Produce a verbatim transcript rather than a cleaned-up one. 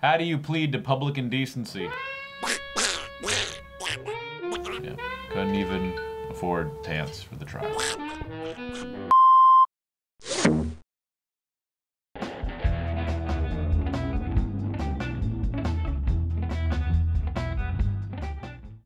How do you plead to public indecency? Yeah, couldn't even afford pants for the trial.